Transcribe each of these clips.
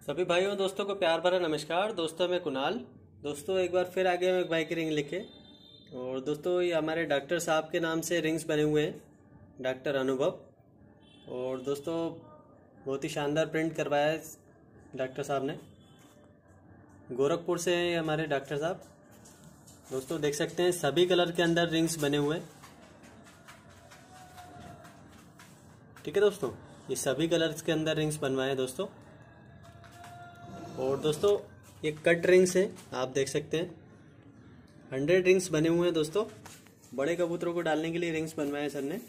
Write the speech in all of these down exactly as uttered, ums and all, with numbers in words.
सभी भाइयों दोस्तों को प्यार भरा नमस्कार। दोस्तों मैं कुणाल। दोस्तों एक बार फिर आगे हम एक भाई की रिंग लेके। और दोस्तों ये हमारे डॉक्टर साहब के नाम से रिंग्स बने हुए हैं, डॉक्टर अनुभव। और दोस्तों बहुत ही शानदार प्रिंट करवाया है डॉक्टर साहब ने, गोरखपुर से हैं हमारे डॉक्टर साहब। दोस्तों देख सकते हैं सभी कलर के अंदर रिंग्स बने हुए हैं। ठीक है दोस्तों, ये सभी कलर्स के अंदर रिंग्स बनवाए हैं दोस्तों। और दोस्तों ये कट रिंग्स है, आप देख सकते हैं हंड्रेड रिंग्स बने हुए हैं दोस्तों। बड़े कबूतरों को डालने के लिए रिंग्स बनवाए सर ने।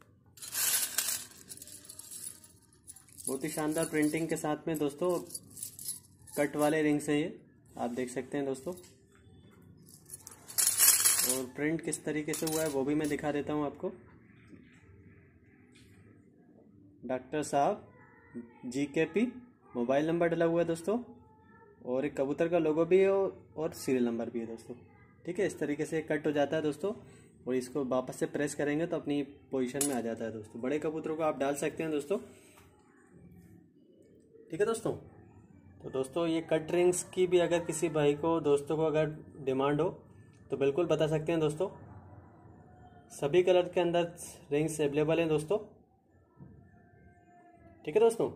बहुत ही शानदार प्रिंटिंग के साथ में दोस्तों कट वाले रिंग्स हैं ये, आप देख सकते हैं दोस्तों। और प्रिंट किस तरीके से हुआ है वो भी मैं दिखा देता हूं आपको। डॉक्टर साहब जी के पी मोबाइल नंबर डला हुआ है दोस्तों, और एक कबूतर का लोगो भी है और सीरियल नंबर भी है दोस्तों। ठीक है, इस तरीके से कट हो जाता है दोस्तों, और इसको वापस से प्रेस करेंगे तो अपनी पोजीशन में आ जाता है दोस्तों। बड़े कबूतरों को आप डाल सकते हैं दोस्तों। ठीक है दोस्तों, तो दोस्तों ये कट रिंग्स की भी अगर किसी भाई को दोस्तों को अगर डिमांड हो तो बिल्कुल बता सकते हैं दोस्तों। सभी कलर के अंदर रिंग्स अवेलेबल हैं दोस्तों। ठीक है दोस्तों,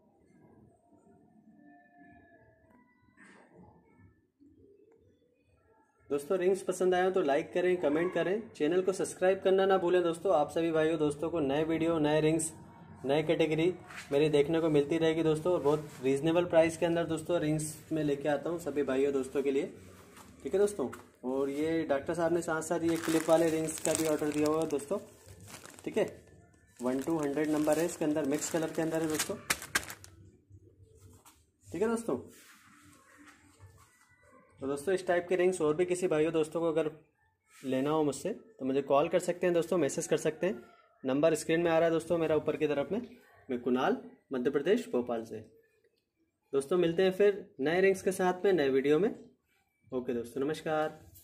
दोस्तों रिंग्स पसंद आए तो लाइक करें, कमेंट करें, चैनल को सब्सक्राइब करना ना भूलें दोस्तों। आप सभी भाइयों दोस्तों को नए वीडियो, नए रिंग्स, नए कैटेगरी मेरी देखने को मिलती रहेगी दोस्तों। और बहुत रीजनेबल प्राइस के अंदर दोस्तों रिंग्स में लेके आता हूँ सभी भाइयों दोस्तों के लिए। ठीक है दोस्तों, और ये डॉक्टर साहब ने साथ साथ ये क्लिप वाले रिंग्स का भी ऑर्डर दिया हुआ है दोस्तों। ठीक है, वन टू हंड्रेड नंबर है इसके अंदर, मिक्स कलर के अंदर है दोस्तों। ठीक है दोस्तों, तो दोस्तों इस टाइप के रिंग्स और भी किसी भाइयों दोस्तों को अगर लेना हो मुझसे तो मुझे कॉल कर सकते हैं दोस्तों, मैसेज कर सकते हैं। नंबर स्क्रीन में आ रहा है दोस्तों मेरा ऊपर की तरफ में। मैं कुणाल, मध्य प्रदेश, भोपाल से। दोस्तों मिलते हैं फिर नए रिंग्स के साथ में नए वीडियो में। ओके दोस्तों, नमस्कार।